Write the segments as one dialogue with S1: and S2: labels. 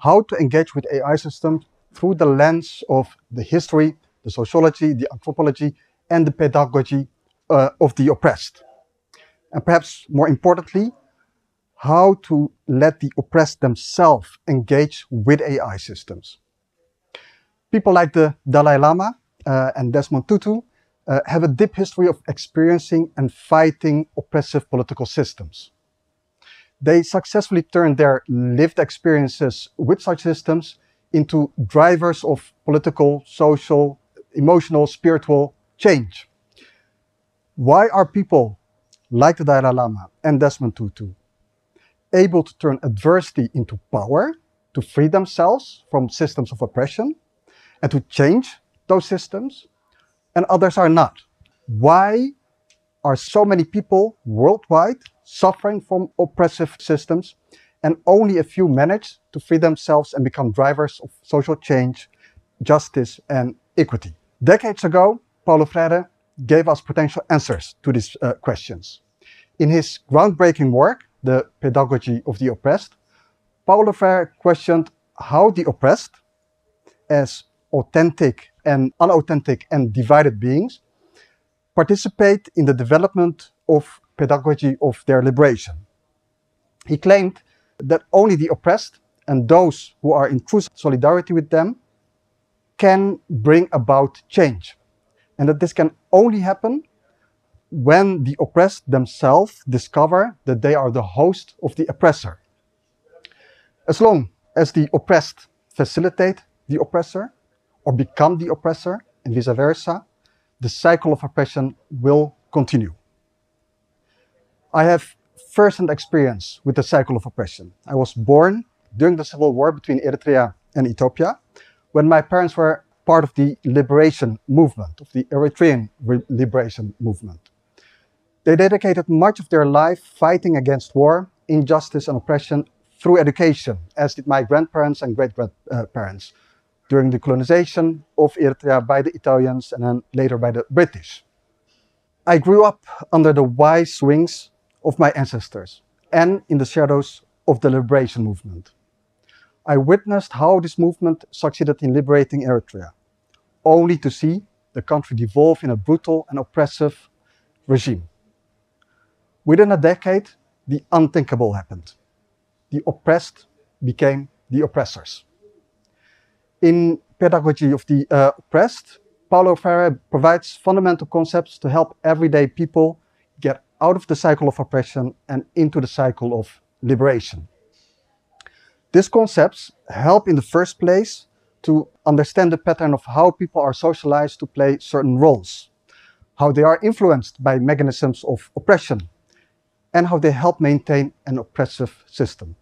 S1: how to engage with AI systems through the lens of the history, the sociology, the anthropology, and the pedagogy of the oppressed. And perhaps more importantly, how to let the oppressed themselves engage with AI systems. People like the Dalai Lama and Desmond Tutu have a deep history of experiencing and fighting oppressive political systems. They successfully turned their lived experiences with such systems into drivers of political, social, emotional, spiritual change. Why are people like the Dalai Lama and Desmond Tutu able to turn adversity into power, to free themselves from systems of oppression, and to change those systems, and others are not? Why are so many people worldwide suffering from oppressive systems, and only a few manage to free themselves and become drivers of social change, justice, and equity? Decades ago, Paulo Freire gave us potential answers to these questions. In his groundbreaking work, The Pedagogy of the Oppressed, Paulo Freire questioned how the oppressed, as authentic and unauthentic and divided beings, participate in the development of pedagogy of their liberation. He claimed that only the oppressed and those who are in true solidarity with them can bring about change, and that this can only happen when the oppressed themselves discover that they are the host of the oppressor. As long as the oppressed facilitate the oppressor or become the oppressor and vice versa, the cycle of oppression will continue. I have first-hand experience with the cycle of oppression. I was born during the civil war between Eritrea and Ethiopia, when my parents were part of the liberation movement, of the Eritrean liberation movement. They dedicated much of their life fighting against war, injustice, and oppression through education, as did my grandparents and great-grandparents during the colonization of Eritrea by the Italians and then later by the British. I grew up under the wise wings of my ancestors and in the shadows of the liberation movement. I witnessed how this movement succeeded in liberating Eritrea, only to see the country devolve in a brutal and oppressive regime. Within a decade, the unthinkable happened. The oppressed became the oppressors. In Pedagogy of the Oppressed, Paulo Freire provides fundamental concepts to help everyday people get out of the cycle of oppression and into the cycle of liberation. These concepts help in the first place to understand the pattern of how people are socialized to play certain roles, how they are influenced by mechanisms of oppression, and how they help maintain an oppressive system.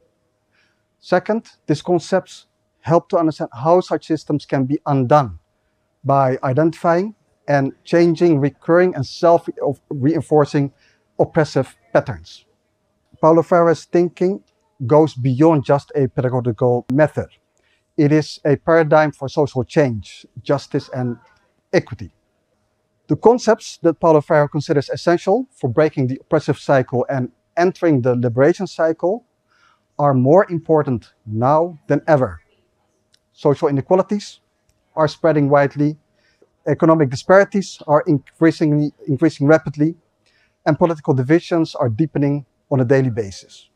S1: Second, these concepts help to understand how such systems can be undone by identifying and changing recurring and self-reinforcing oppressive patterns. Paulo Freire's thinking goes beyond just a pedagogical method. It is a paradigm for social change, justice, and equity. The concepts that Paulo Freire considers essential for breaking the oppressive cycle and entering the liberation cycle are more important now than ever. Social inequalities are spreading widely, economic disparities are increasing rapidly, and political divisions are deepening on a daily basis.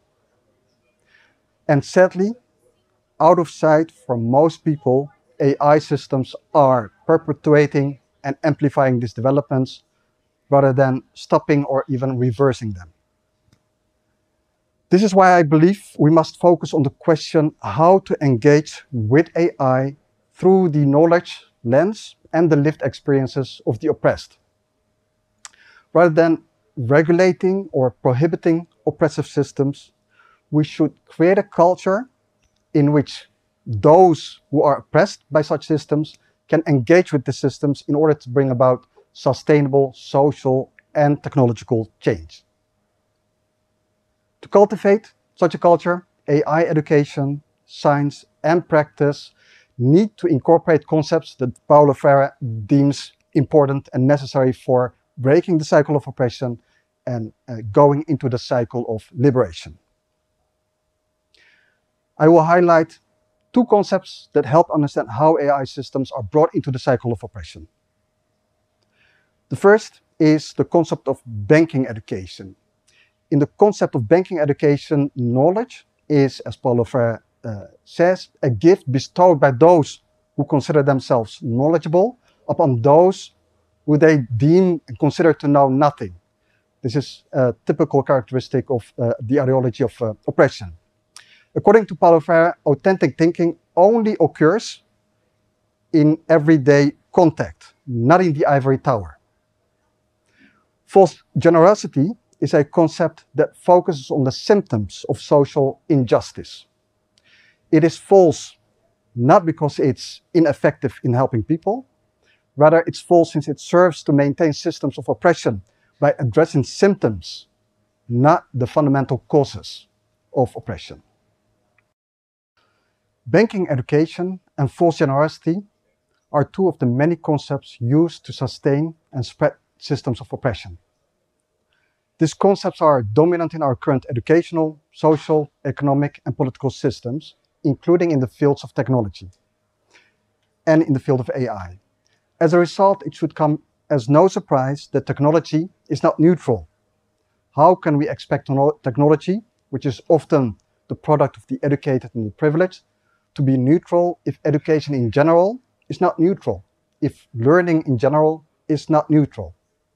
S1: And sadly, out of sight for most people, AI systems are perpetuating and amplifying these developments rather than stopping or even reversing them. This is why I believe we must focus on the question how to engage with AI through the knowledge lens and the lived experiences of the oppressed. Rather than regulating or prohibiting oppressive systems, we should create a culture in which those who are oppressed by such systems can engage with the systems in order to bring about sustainable social and technological change. To cultivate such a culture, AI education, science, and practice need to incorporate concepts that Paulo Freire deems important and necessary for breaking the cycle of oppression and going into the cycle of liberation. I will highlight two concepts that help understand how AI systems are brought into the cycle of oppression. The first is the concept of banking education. In the concept of banking education, knowledge is, as Paulo Freire says, a gift bestowed by those who consider themselves knowledgeable upon those who they deem and consider to know nothing. This is a typical characteristic of the ideology of oppression. According to Paulo Freire, authentic thinking only occurs in everyday contact, not in the ivory tower. False generosity is a concept that focuses on the symptoms of social injustice. It is false not because it's ineffective in helping people, rather it's false since it serves to maintain systems of oppression by addressing symptoms, not the fundamental causes of oppression. Banking education and false generosity are two of the many concepts used to sustain and spread systems of oppression. These concepts are dominant in our current educational, social, economic, and political systems, including in the fields of technology and in the field of AI. As a result, it should come as no surprise that technology is not neutral. How can we expect technology, which is often the product of the educated and the privileged, to be neutral if education in general is not neutral, if learning in general is not neutral?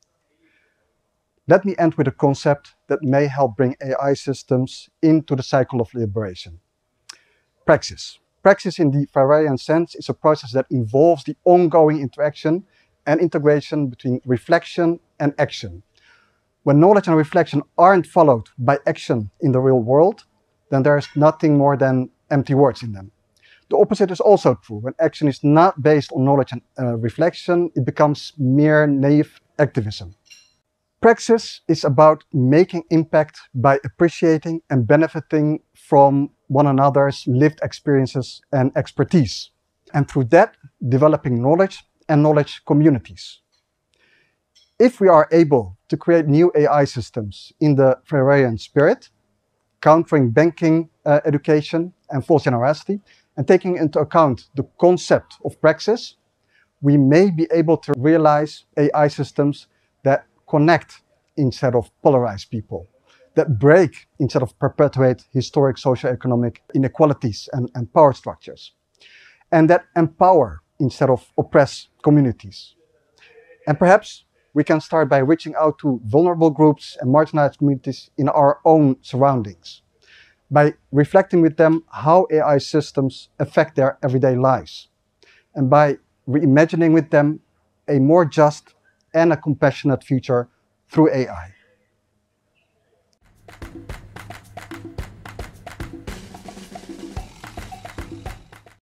S1: Let me end with a concept that may help bring AI systems into the cycle of liberation. Praxis. Praxis in the Freirean sense is a process that involves the ongoing interaction and integration between reflection and action. When knowledge and reflection aren't followed by action in the real world, then there's nothing more than empty words in them. The opposite is also true. When action is not based on knowledge and reflection, it becomes mere naive activism. Praxis is about making impact by appreciating and benefiting from one another's lived experiences and expertise, and through that, developing knowledge and knowledge communities. If we are able to create new AI systems in the Freirean spirit, countering banking education and false generosity, and taking into account the concept of praxis, we may be able to realize AI systems that connect instead of polarize people, that break instead of perpetuate historic socioeconomic inequalities and power structures, and that empower instead of oppress communities. And perhaps we can start by reaching out to vulnerable groups and marginalized communities in our own surroundings, by reflecting with them how AI systems affect their everyday lives, and by reimagining with them a more just and a compassionate future through AI.